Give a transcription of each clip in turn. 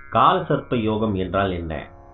காலசர்ப்ப யோகம் என்றால் என்ன?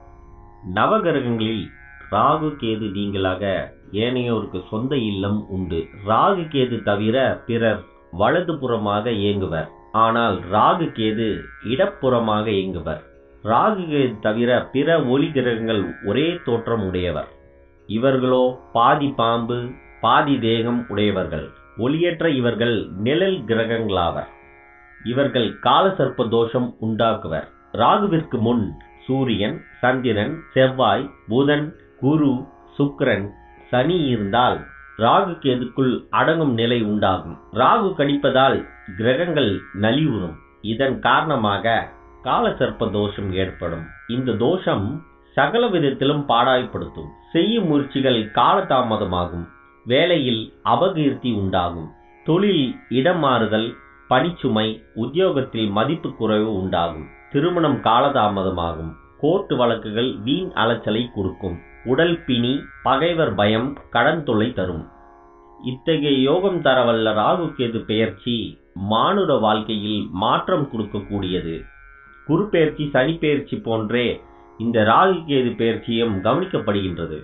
நவகிரகங்களில் ராகு கேது நீங்களாக ஏனையோருக்கு சொந்த இல்லம் உண்டு. ராகு கேது தவிர பிறர் வலது புறமாக இயங்குவர். ஆனால் ராகு கேது இடப்புறமாக இயங்குவர். ராகு கேது தவிர பிற ஒளி கிரகங்கள் ஒரே தோற்றம் உடையவர். இவர்களோ பாதி பாம்பு பாதி தேகம் உடையவர்கள். ஒளியற்ற இவர்கள் நிழல் கிரகங்களாவர். இவர்கள் காலசர்ப்ப தோஷம் உண்டாக்குவர். ராகுவிற்கு முன் சூரியன், சந்திரன், செவ்வாய், புதன், குரு, சுக்கிரன், சனி இருந்தால் ராகு கேதுக்குள் அடங்கும் நிலை உண்டாகும். ராகு கணிப்பதால் கிரகங்கள் நலிவுறும். இதன் காரணமாக காலசர்ப்ப தோஷம் ஏற்படும். இந்த தோஷம் சகல விதத்திலும் பாடாய்படுத்தும். செய்யும் முயற்சிகள் காலதாமதமாகும். வேலையில் அபகீர்த்தி உண்டாகும். தொழில் இடம் மாறுதல், பணிச்சுமை, உத்தியோகத்தில் மதிப்பு குறைவு உண்டாகும். திருமணம் காலதாமதமாகும். கோர்ட்டு வழக்குகள் வீண் அலைச்சலை கொடுக்கும். உடல் பிணி, பகைவர் பயம், கடன் தொல்லை தரும். இத்தகைய யோகம் தரவல்ல ராகு கேது பெயர்ச்சி மானுட வாழ்க்கையில் மாற்றம் கொடுக்கக்கூடியது. குரு பெயர்ச்சி, சனி பெயர்ச்சி போன்றே இந்த ராகு கேது பெயர்ச்சியும் கவனிக்கப்படுகின்றது.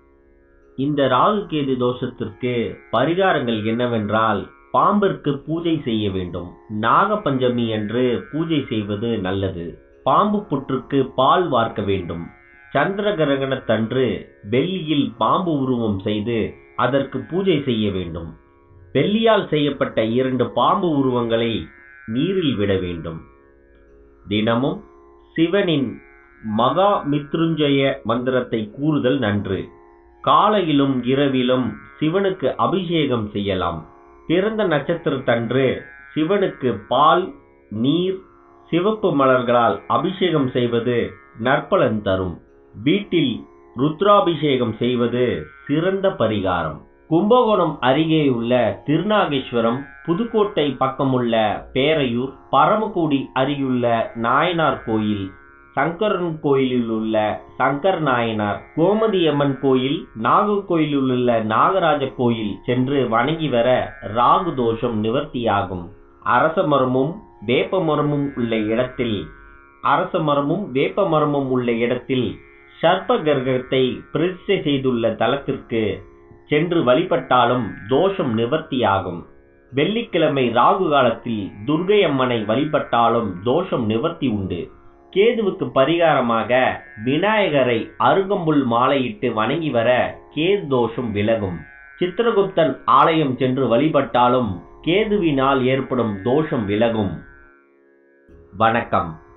இந்த ராகு கேது தோஷத்திற்கு பரிகாரங்கள் என்னவென்றால், பாம்பிற்கு பூஜை செய்ய வேண்டும். நாக பஞ்சமி அன்று பூஜை செய்வது நல்லது. பாம்பு புற்றுக்கு பால் வார்க்க வேண்டும். சந்திர கிரகணத்தன்று வெள்ளியில் பாம்பு உருவம் செய்து அதற்கு பூஜை செய்ய வேண்டும். வெள்ளியால் செய்யப்பட்ட 2 பாம்பு உருவங்களை நீரில் விட வேண்டும். தினமும் சிவனின் மகா மித்ருஞ்சய மந்திரத்தை கூறுதல் நன்று. காலையிலும் இரவிலும் சிவனுக்கு அபிஷேகம் செய்யலாம். பிறந்த நட்சத்திரத்தன்று சிவனுக்கு பால், நீர், சிவப்பு மலர்களால் அபிஷேகம் செய்வது நற்பலன் தரும். வீட்டில் ருத்ராபிஷேகம் செய்வது சிறந்த பரிகாரம். கும்பகோணம் அருகே உள்ள திருநாகேஸ்வரம், புதுக்கோட்டை பக்கமுள்ள பேரையூர், பரமக்குடி அருகிலுள்ள நாயனார் கோயில், சங்கரன் கோயிலில் உள்ள சங்கர் நாயனார், கோமதியம்மன் கோயில், நாகர்கோயிலில் உள்ள நாகராஜ கோயில் சென்று வணங்கி வர ராகு தோஷம் நிவர்த்தியாகும். அரச மரமும் வேப்ப மரமும் உள்ள இடத்தில் சர்ப்ப கிரகத்தை பிரதிஷ்டை செய்துள்ள தலத்திற்கு சென்று வழிபட்டாலும் தோஷம் நிவர்த்தியாகும். வெள்ளிக்கிழமை ராகு காலத்தில் துர்க்கை அம்மனை வழிபட்டாலும் தோஷம் நிவர்த்தி உண்டு. கேதுவுக்கு பரிகாரமாக விநாயகரை அருகம்புல் மாலையிட்டு வணங்கி வர கேது தோஷம் விலகும். சித்திரகுப்தன் ஆலயம் சென்று வழிபட்டாலும் கேதுவினால் ஏற்படும் தோஷம் விலகும். வணக்கம்.